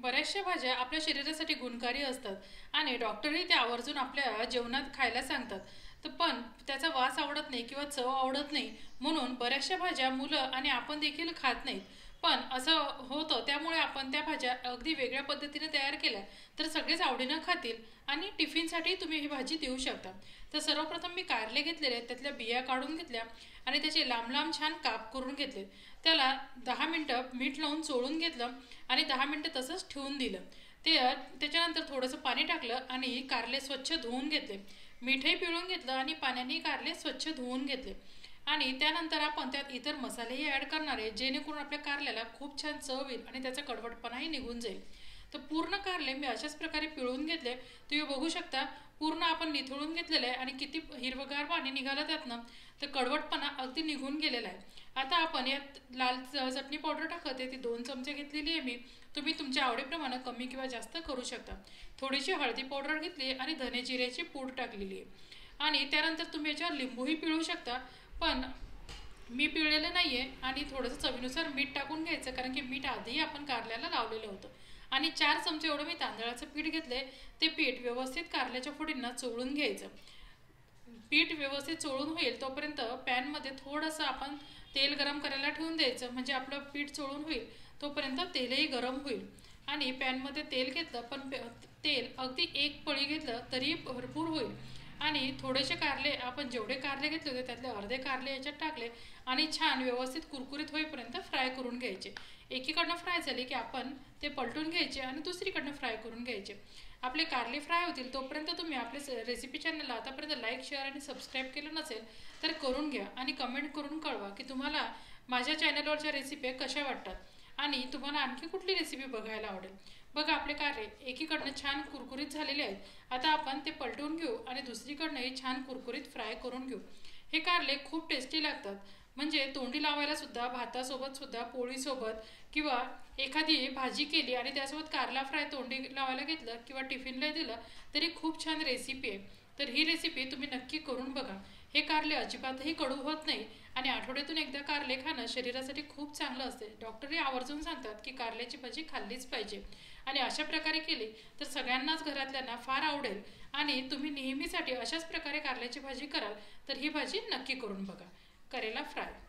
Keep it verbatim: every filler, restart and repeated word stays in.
बऱ्याचशा भाज्या आपल्या शरीरासाठी गुणकारी असतात आणि डॉक्टरही त्या आवर्जून आपल्या जेवणात खायला सांगतात. तर पण त्याचा वास आवडत नाही किंवा चव आवडत नाही म्हणून बऱ्याचशा भाज्या मुलं आणि आपण देखील खात नाहीत. पण असं होतं त्यामुळे आपण त्या भाज्या अगदी वेगळ्या पद्धतीने तयार केल्या तर सगळेच आवडीनं खातील आणि टिफिनसाठी तुम्ही ही भाजी देऊ शकता. तर सर्वप्रथम मी कारले घेतलेले आहेत, त्यातल्या बिया काढून घेतल्या आणि त्याचे लांब लांब छान काप करून घेतले. त्याला दहा मिनटं मीठ लावून चोळून घेतलं आणि दहा मिनटं तसंच ठेवून दिलं. ते त्याच्यानंतर थोडंसं पाणी टाकलं आणि कारले स्वच्छ धुवून घेतले. मीठही पिळून घेतलं आणि पाण्याने कारले स्वच्छ धुवून घेतले. आणि त्यानंतर आपण त्यात इतर मसालेही ॲड करणार आहे जेणेकरून आपल्या कारल्याला खूप छान चव येईल आणि त्याचा कडवटपणाही निघून जाईल. तर पूर्ण कारले मी अशाच प्रकारे पिळून घेतले. तुम्ही बघू शकता पूर्ण आपण निथळून घेतलेलं आहे आणि किती हिरवगार पाणी निघालं त्यातनं, तर कडवटपणा अगदी निघून गेलेला आहे. आता आपण यात लाल चटणी पावडर टाकत आहे, ती दोन चमचे घेतलेली आहे मी. तुम्ही तुमच्या आवडीप्रमाणे कमी किंवा जास्त करू शकता. थोडीशी हळदी पावडर घेतली आणि धने जिऱ्याची पूड टाकलेली आहे. आणि त्यानंतर तुम्ही याच्यावर लिंबूही पिळू शकता, पण मी पिळलेलं नाही आहे. आणि थोडंसं चवीनुसार मीठ टाकून घ्यायचं कारण की मीठ आधीही आपण कारल्याला लावलेलं होतं. आणि चार चमचे एवढं मी तांदळाचं पीठ घेतलं आहे. ते पीठ व्यवस्थित कारल्याच्या फोडींना चोळून घ्यायचं. पीठ व्यवस्थित चोळून होईल तोपर्यंत पॅनमध्ये थोडंसं आपण तेल गरम करायला ठेवून द्यायचं, म्हणजे आपलं पीठ चोळून होईल तोपर्यंत तेलही गरम होईल. आणि पॅनमध्ये तेल घेतलं, पण तेल अगदी एक पळी घेतलं तरी भरपूर होईल. आणि थोडेसे कारले, आपण जेवढे कारले घेतले होते त्यातले अर्धे कारले याच्यात टाकले आणि छान व्यवस्थित कुरकुरीत होईपर्यंत फ्राय करून घ्यायचे. एकीकडनं फ्राय झाले की आपण ते पलटून घ्यायचे आणि दुसरीकडनं फ्राय करून घ्यायचे. आपले कारले फ्राय होतील तोपर्यंत तुम्ही आपले रेसिपी चॅनलला आतापर्यंत लाईक, शेअर आणि सबस्क्राईब केलं नसेल तर करून घ्या आणि कमेंट करून कळवा की तुम्हाला माझ्या चॅनलवरच्या रेसिपी कशा वाटतात आणि तुम्हाला आणखी कुठली रेसिपी बघायला आवडेल. बघा आपले कारले एकीकडनं छान कुरकुरीत झालेले आहेत. आता आपण ते पलटून घेऊ आणि दुसरीकडनंही छान कुरकुरीत फ्राय करून घेऊ. हे कारले खूप टेस्टी लागतात, म्हणजे तोंडी लावायला सुद्धा, भातासोबत सुद्धा, पोळीसोबत किंवा एखादी भाजी केली आणि त्यासोबत कारला फ्राय तोंडी लावायला घेतलं किंवा टिफिनला दिलं तरी खूप छान रेसिपी आहे. तर ही रेसिपी तुम्ही नक्की करून बघा. हे कारले अजिबातही कडू होत नाही आणि आठवड्यातून एकदा कारले खाणं शरीरासाठी खूप चांगलं असते. डॉक्टरही आवर्जून सांगतात की कारल्याची भाजी खाल्लीच पाहिजे. आणि अशा प्रकारे केली तर सगळ्यांनाच घरातल्यांना फार आवडेल आणि तुम्ही नेहमीसाठी अशाच प्रकारे कारल्याची भाजी कराल तर ही भाजी नक्की करून बघा. करेला फ्राय.